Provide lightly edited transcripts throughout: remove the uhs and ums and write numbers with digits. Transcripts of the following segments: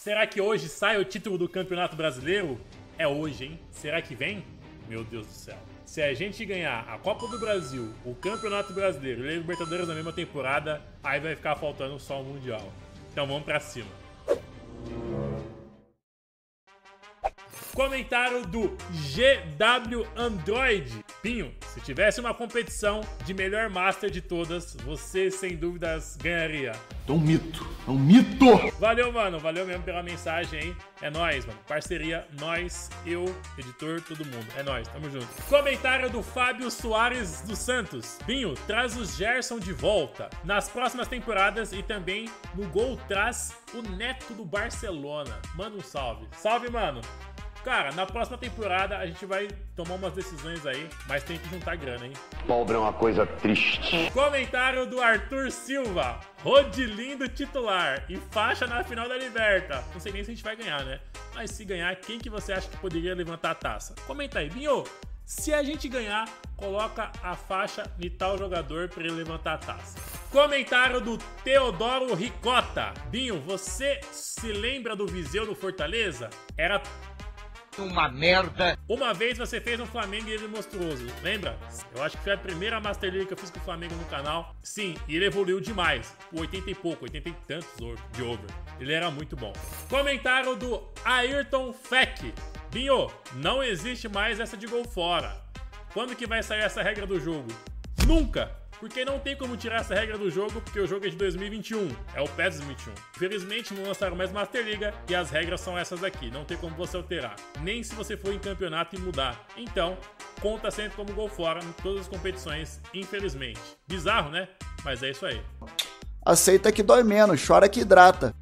Será que hoje sai o título do Campeonato Brasileiro? É hoje, hein? Será que vem? Meu Deus do céu. Se a gente ganhar a Copa do Brasil, o Campeonato Brasileiro e a Libertadores na mesma temporada, aí vai ficar faltando só o Mundial. Então vamos pra cima. Comentário do GW Android. Pinho, se tivesse uma competição de melhor Master de todas, você sem dúvidas ganharia. É um mito, é um mito! Valeu, mano, valeu mesmo pela mensagem aí. É nóis, mano. Parceria, nós, eu, editor, todo mundo. É nóis, tamo junto. Comentário do Fábio Soares dos Santos. Pinho, traz o Gerson de volta nas próximas temporadas e também no gol traz o Neto do Barcelona. Manda um salve. Salve, mano. Cara, na próxima temporada a gente vai tomar umas decisões aí, mas tem que juntar grana, hein? Pobre é uma coisa triste. Comentário do Arthur Silva. Rodilindo titular e faixa na final da Liberta. Não sei nem se a gente vai ganhar, né? Mas se ganhar, quem que você acha que poderia levantar a taça? Comenta aí, Binho. Se a gente ganhar, coloca a faixa de tal jogador para ele levantar a taça. Comentário do Teodoro Ricota. Binho, você se lembra do Viseu no Fortaleza? Era uma merda. Uma vez você fez um Flamengo e ele monstruoso, lembra? Eu acho que foi a primeira Master League que eu fiz com o Flamengo no canal. Sim, e ele evoluiu demais. 80 e pouco, 80 e tantos de over. Ele era muito bom. Comentário do Ayrton Feck. Binho, não existe mais essa de gol fora. Quando que vai sair essa regra do jogo? Nunca! Porque não tem como tirar essa regra do jogo, porque o jogo é de 2021, é o PES 2021. Infelizmente não lançaram mais Master Liga e as regras são essas aqui, não tem como você alterar, nem se você for em campeonato e mudar. Então, conta sempre como gol fora em todas as competições, infelizmente. Bizarro, né? Mas é isso aí. Aceita que dói menos, chora que hidrata.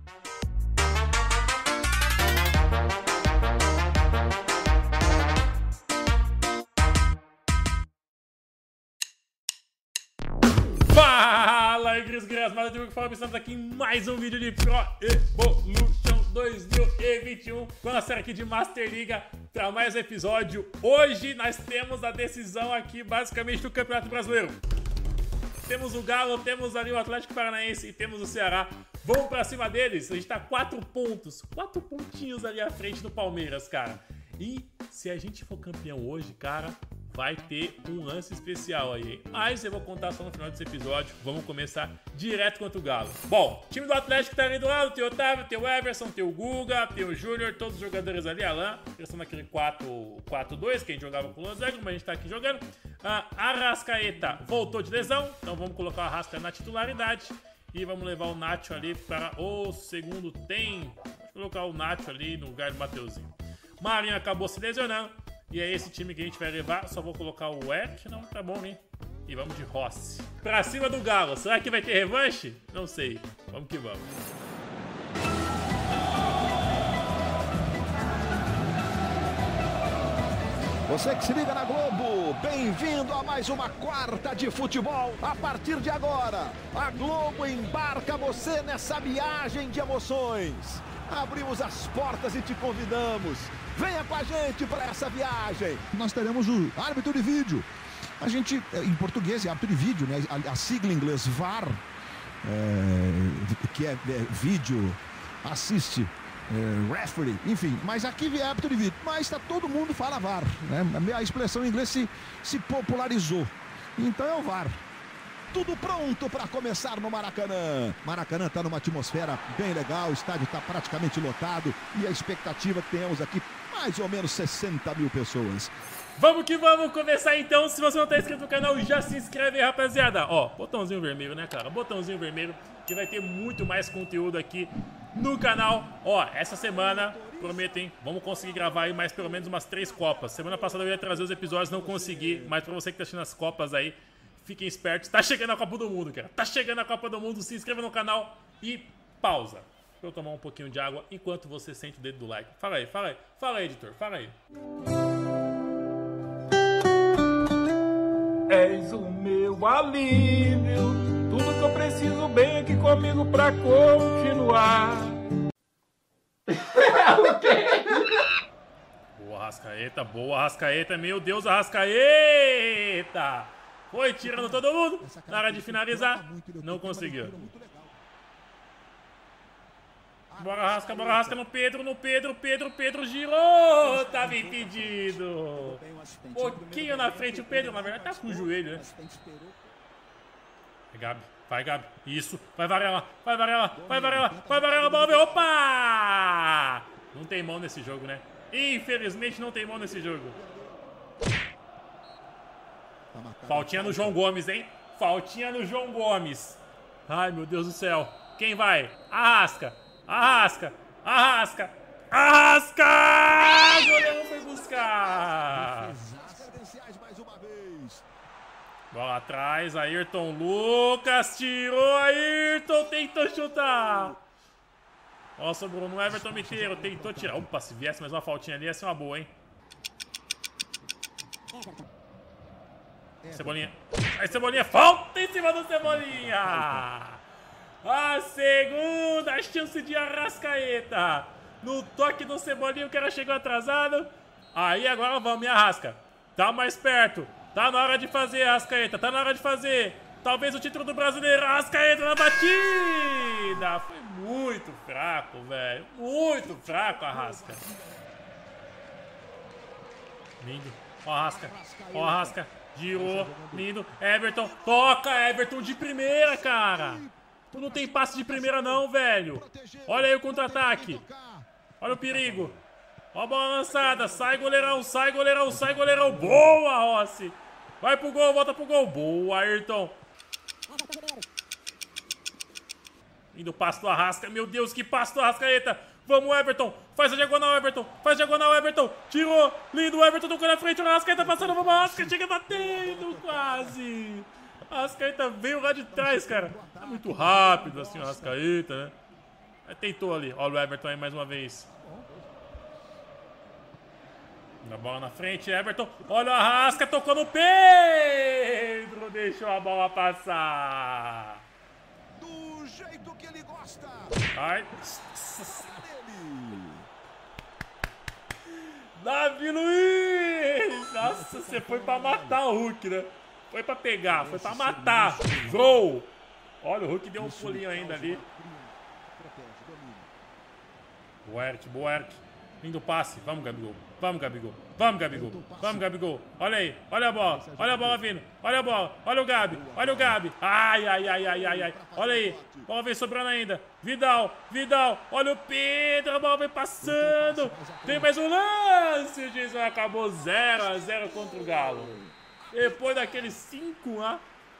Fala aí, Cris Grasmada, eu que fala, estamos aqui em mais um vídeo de Pro Evolution 2021 com a série aqui de Master Liga para mais um episódio. Hoje nós temos a decisão aqui basicamente do Campeonato Brasileiro. Temos o Galo, temos ali o Atlético Paranaense e temos o Ceará. Vamos pra cima deles, a gente tá 4 pontos, 4 pontinhos ali à frente do Palmeiras, cara. E se a gente for campeão hoje, cara, vai ter um lance especial aí, hein? Mas eu vou contar só no final desse episódio. Vamos começar direto contra o Galo. Bom, time do Atlético tá ali do lado. Tem o Otávio, tem o Everson, tem o Guga, tem o Júnior, todos os jogadores ali, Alan. Eles estão naquele 4-4-2 que a gente jogava com o Lanzego, mas a gente tá aqui jogando. Arrascaeta voltou de lesão, então vamos colocar o Arrasca na titularidade. E vamos levar o Nacho ali para o segundo tempo. Vou colocar o Nacho ali no lugar do Mateuzinho. Marinho acabou se lesionando. E é esse time que a gente vai levar. Só vou colocar o Eric, não, tá bom, né? E vamos de Rossi. Pra cima do Galo. Será que vai ter revanche? Não sei. Vamos que vamos. Você que se liga na Globo, bem-vindo a mais uma quarta de futebol. A partir de agora, a Globo embarca você nessa viagem de emoções. Abrimos as portas e te convidamos. Venha com a gente para essa viagem. Nós teremos o árbitro de vídeo. A gente, em português, é árbitro de vídeo, né? A sigla em inglês VAR, que é vídeo, assiste, referee, enfim. Mas aqui é árbitro de vídeo. Mas todo mundo fala VAR, né? A expressão em inglês se popularizou. Então é o VAR. Tudo pronto para começar no Maracanã. Maracanã está numa atmosfera bem legal, o estádio está praticamente lotado e a expectativa que tenhamos aqui, mais ou menos 60 mil pessoas. Vamos que vamos começar então. Se você não está inscrito no canal, já se inscreve aí, rapaziada. Ó, botãozinho vermelho, né, cara? Botãozinho vermelho, que vai ter muito mais conteúdo aqui no canal. Ó, essa semana, prometo, hein, vamos conseguir gravar aí mais pelo menos umas 3 Copas. Semana passada eu ia trazer os episódios, não consegui, mas pra você que tá assistindo as Copas aí, fiquem espertos, tá chegando a Copa do Mundo, cara. Tá chegando a Copa do Mundo, se inscreva no canal e pausa. Pra eu tomar um pouquinho de água enquanto você sente o dedo do like. Fala aí, fala aí. Fala aí, editor, fala aí. És o meu alívio, tudo que eu preciso bem aqui comigo pra continuar. Boa Arrascaeta, meu Deus, Arrascaeta! Foi tirando todo mundo, na hora de finalizar, não conseguiu. Bora rasca no Pedro, Pedro girou, tava impedido. Pouquinho na frente, o Pedro, na verdade, tá com o joelho, né? Vai, Gabi, isso, vai Varela, bola, opa! Não tem mão nesse jogo, né? Infelizmente não tem mão nesse jogo. Faltinha no João Gomes, hein? Faltinha no João Gomes. Ai, meu Deus do céu. Quem vai? Arrasca! O goleiro foi buscar. Bola atrás, Ayrton Lucas, tirou, Ayrton, tentou chutar. Ó, sobrou no Everton Miteiro, tentou tirar. Opa, se viesse mais uma faltinha ali, ia ser uma boa, hein? Cebolinha. Aí, Cebolinha, falta em cima do Cebolinha. A segunda chance de Arrascaeta. No toque do Cebolinha, o cara chegou atrasado. Aí agora vamos, e Arrasca. Tá mais perto. Tá na hora de fazer, Arrascaeta. Tá na hora de fazer. Talvez o título do Brasileiro. Arrascaeta na batida. Foi muito fraco, velho. Muito fraco, Arrasca. Lindo. Ó, Arrasca. Girou. Lindo. Everton. Toca, Everton de primeira, cara. Tu não tem passe de primeira não, velho. Olha aí o contra-ataque. Olha o perigo. Ó a bola lançada. Sai, goleirão. Boa, Rossi. Vai pro gol, volta pro gol. Boa, Ayrton. Indo passe do Arrasca. Meu Deus, que passe do Arrascaeta. Vamos, Everton. Faz a diagonal, Everton. Tirou. Lindo, Everton tocou na frente. O Arrascaeta passando. Vamos, Arrasca. Chega batendo quase. O Arrascaeta veio lá de trás, cara. Tá muito rápido assim o Arrascaeta, né? Mas tentou ali. Olha o Everton aí mais uma vez. A bola na frente, Everton. Olha o Arrasca, tocou no Pedro. Deixou a bola passar. Do jeito que ele gosta. Ai. Davi Luiz. Nossa, você foi pra matar o Hulk, né? Foi pra pegar, foi pra matar. Gol. Olha, o Hulk deu um pulinho ainda ali. Boa, Eric. Lindo passe. Vamos, Gabigol. Olha aí. Olha a bola vindo. Olha a bola. Olha o Gabi. Ai. Olha aí. Bola vem sobrando ainda. Vidal. Olha o Pedro. A bola vem passando. Tem mais um lance. O juiz acabou 0-0 contra o Galo. Depois daqueles 5-0.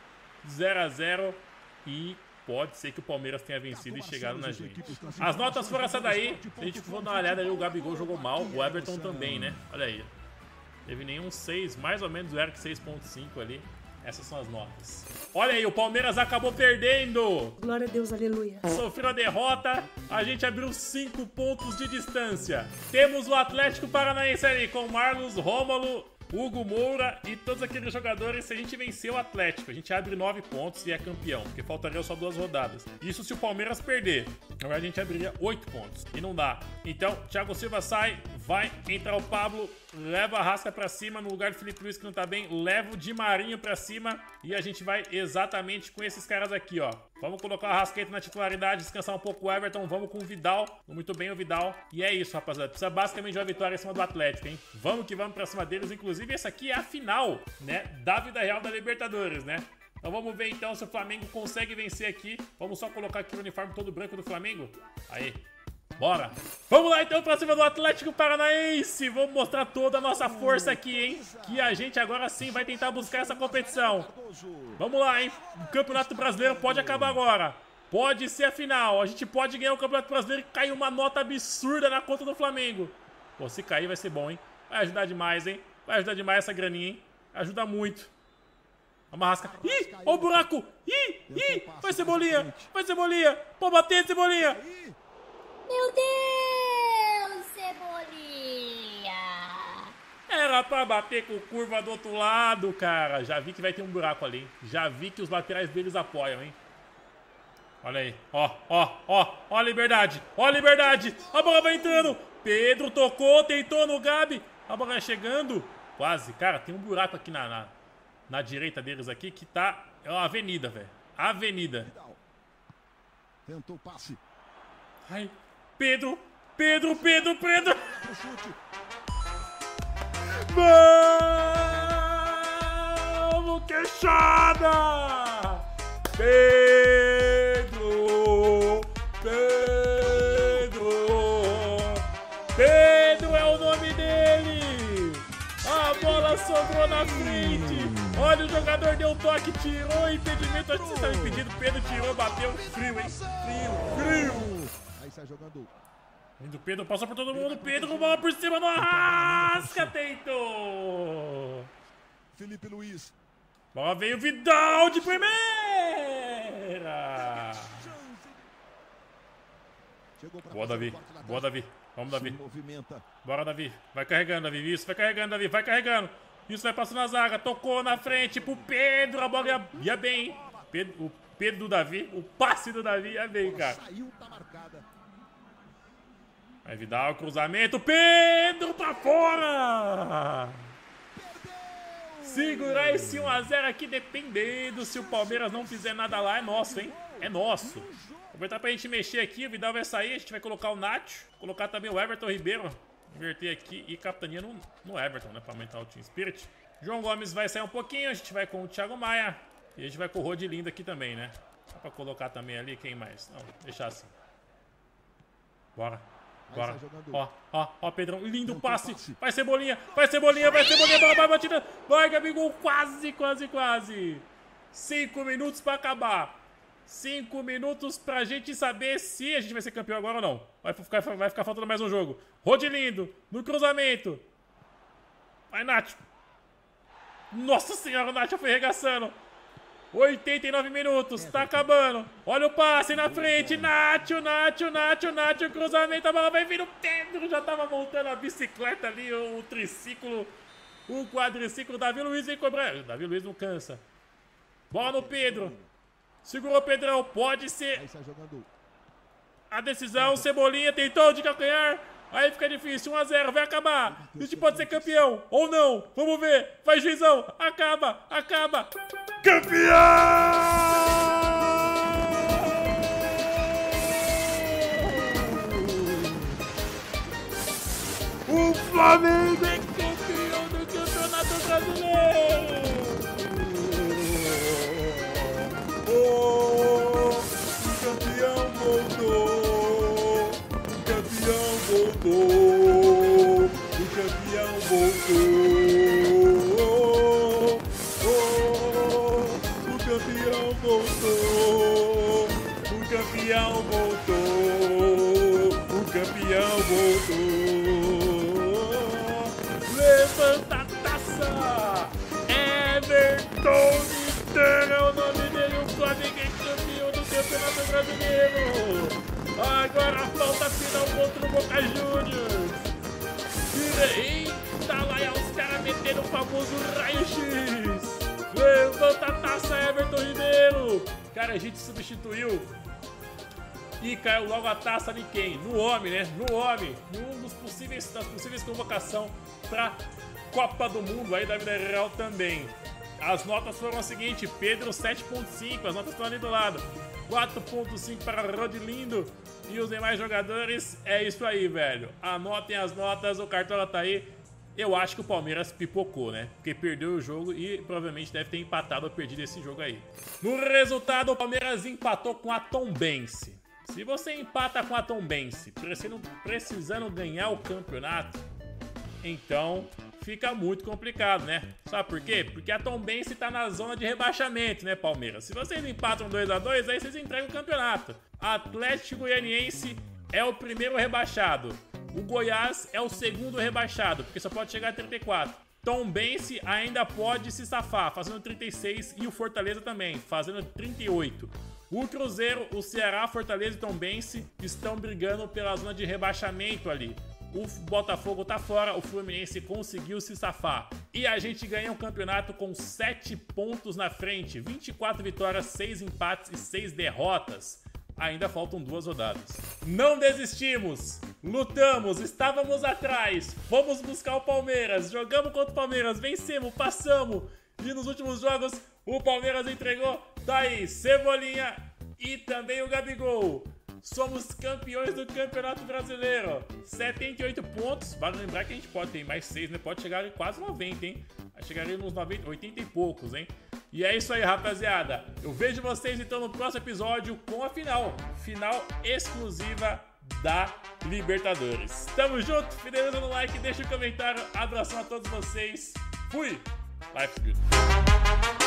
E pode ser que o Palmeiras tenha vencido e chegado na gente. As notas foram essa daí. Se a gente for dar uma olhada ali, o Gabigol jogou mal. O Everton também, né? Olha aí. Teve nenhum 6, mais ou menos o Eric 6.5 ali. Essas são as notas. Olha aí, o Palmeiras acabou perdendo. Glória a Deus, aleluia. Sofreu a derrota. A gente abriu 5 pontos de distância. Temos o Atlético Paranaense ali com Marlos, Rômulo, Hugo Moura e todos aqueles jogadores. Se a gente vencer o Atlético, a gente abre 9 pontos e é campeão, porque faltariam só 2 rodadas. Isso se o Palmeiras perder. Agora a gente abriria 8 pontos e não dá. Então, Thiago Silva sai, vai entrar o Pablo, leva a Rasca pra cima no lugar do Felipe Luiz que não tá bem, leva o Di Marinho pra cima e a gente vai exatamente com esses caras aqui, ó. Vamos colocar a Arrascaeta na titularidade, descansar um pouco o Everton, vamos com o Vidal, muito bem o Vidal. E é isso, rapaziada, precisa basicamente de uma vitória em cima do Atlético, hein? Vamos que vamos pra cima deles, inclusive essa aqui é a final, né, da vida real da Libertadores, né? Então vamos ver então se o Flamengo consegue vencer aqui. Vamos só colocar aqui o uniforme todo branco do Flamengo. Aí, bora! Vamos lá então pra cima do Atlético Paranaense. Vamos mostrar toda a nossa força aqui, hein? Que a gente agora sim vai tentar buscar essa competição. Vamos lá, hein? O Campeonato Brasileiro pode acabar agora. Pode ser a final. A gente pode ganhar o Campeonato Brasileiro e cair uma nota absurda na conta do Flamengo. Pô, se cair vai ser bom, hein? Vai ajudar demais, hein? Vai ajudar demais essa graninha, hein? Ajuda muito. Vamos, Arrasca. Ih, ó o buraco. Ih, vai Cebolinha. Pode bater, Cebolinha. Meu Deus, Cebolinha. Era pra bater com curva do outro lado, cara. Já vi que vai ter um buraco ali, hein? Já vi que os laterais deles apoiam, hein? Olha aí. Ó a liberdade. A bola vai entrando. Pedro tocou, tentou no Gabi. A bola vai chegando. Quase. Cara, tem um buraco aqui na direita deles aqui que tá... É uma avenida, velho. Avenida. Tentou o passe. Ai. Pedro. Vamos, queixada! Pedro é o nome dele! A bola sobrou na frente! Olha, o jogador deu toque, tirou o impedimento. Acho que você estava impedido. Pedro tirou, bateu. Frio, hein? Frio! Aí sai jogando. Indo Pedro, passou por todo mundo. Pedro, bola por cima do Arrasca, tentou! Felipe Luiz. Bola veio, Vidal de primeira! Boa, Davi. Vamos, Davi. Bora, Davi. Vai carregando, Davi. Isso, vai carregando. Isso, vai passando na zaga. Tocou na frente pro Pedro. A bola ia bem, hein? O Pedro do Davi. O passe do Davi ia bem, cara. Vai Vidal, cruzamento. Pedro pra fora! Segurar esse 1x0 aqui, dependendo. Se o Palmeiras não fizer nada lá, é nosso, hein? É nosso. Aproveitar pra gente mexer aqui, o Vidal vai sair, a gente vai colocar o Nacho, colocar também o Everton Ribeiro, inverter aqui e capitania no Everton, né, pra aumentar o Team Spirit. João Gomes vai sair um pouquinho, a gente vai com o Thiago Maia e a gente vai com o Rodilindo aqui também, né. Dá pra colocar também ali, quem mais? Não, deixar assim. Bora. Ó, Pedrão, lindo passe. Vai Cebolinha, bola vai batida. Vai, Gabigol, quase. 5 minutos pra acabar. 5 minutos pra gente saber se a gente vai ser campeão agora ou não. Vai ficar faltando mais um jogo. Rodilindo, no cruzamento. Vai, Nacho. Nossa senhora, o Nacho foi arregaçando. 89 minutos, tá acabando. Olha o passe na frente. Nacho, cruzamento, a bola vai vir. O Pedro já tava montando a bicicleta ali, o triciclo, o quadriciclo. Davi Luiz vem cobrar. Davi Luiz não cansa. Bola no Pedro. Segurou o Pedrão, pode ser a decisão. Cebolinha tentou de calcanhar. Aí fica difícil, 1x0, vai acabar. A gente pode ser campeão, ou não. Vamos ver, vai juizão, acaba. Campeão! O Flamengo é campeão do Campeonato Brasileiro! O campeão voltou! O campeão voltou! O campeão voltou! O campeão voltou! O campeão voltou! O campeão voltou! Levanta a taça! Everton Ribeiro é o nome dele, o Flamengo é campeão do Campeonato Brasileiro! Agora falta final contra o Boca Juniors! Eita, lá é os caras metendo o famoso raio-x! Levanta a taça, Everton Ribeiro! Cara, a gente substituiu e caiu logo a taça de quem? No homem, né? No homem! Das possíveis convocação pra Copa do Mundo aí da vida real também. As notas foram as seguintes: Pedro 7.5, as notas estão ali do lado. 4.5 para Rodilindo e os demais jogadores. É isso aí, velho. Anotem as notas, o Cartola tá aí. Eu acho que o Palmeiras pipocou, né? Porque perdeu o jogo e provavelmente deve ter empatado ou perdido esse jogo aí. No resultado, o Palmeiras empatou com a Tombense. Se você empata com a Tombense, precisando ganhar o campeonato, então fica muito complicado, né? Sabe por quê? Porque a Tombense tá na zona de rebaixamento, né, Palmeiras? Se vocês empatam 2x2, aí vocês entregam o campeonato. Atlético Goianiense é o primeiro rebaixado. O Goiás é o segundo rebaixado, porque só pode chegar a 34. Tombense ainda pode se safar, fazendo 36, e o Fortaleza também, fazendo 38. O Cruzeiro, o Ceará, Fortaleza e Tombense estão brigando pela zona de rebaixamento ali. O Botafogo tá fora, o Fluminense conseguiu se safar. E a gente ganha um campeonato com 7 pontos na frente. 24 vitórias, 6 empates e 6 derrotas. Ainda faltam 2 rodadas. Não desistimos, lutamos, estávamos atrás, fomos buscar o Palmeiras, jogamos contra o Palmeiras, vencemos, passamos. E nos últimos jogos o Palmeiras entregou, tá aí, Cebolinha e também o Gabigol. Somos campeões do Campeonato Brasileiro. 78 pontos. Vale lembrar que a gente pode ter mais 6, né? Pode chegar em quase 90, hein? Chegaríamos nos 90, 80 e poucos, hein? E é isso aí, rapaziada. Eu vejo vocês então no próximo episódio com a final exclusiva da Libertadores. Tamo junto, finaliza no like, deixa um comentário. Abração a todos vocês. Fui! Life's good.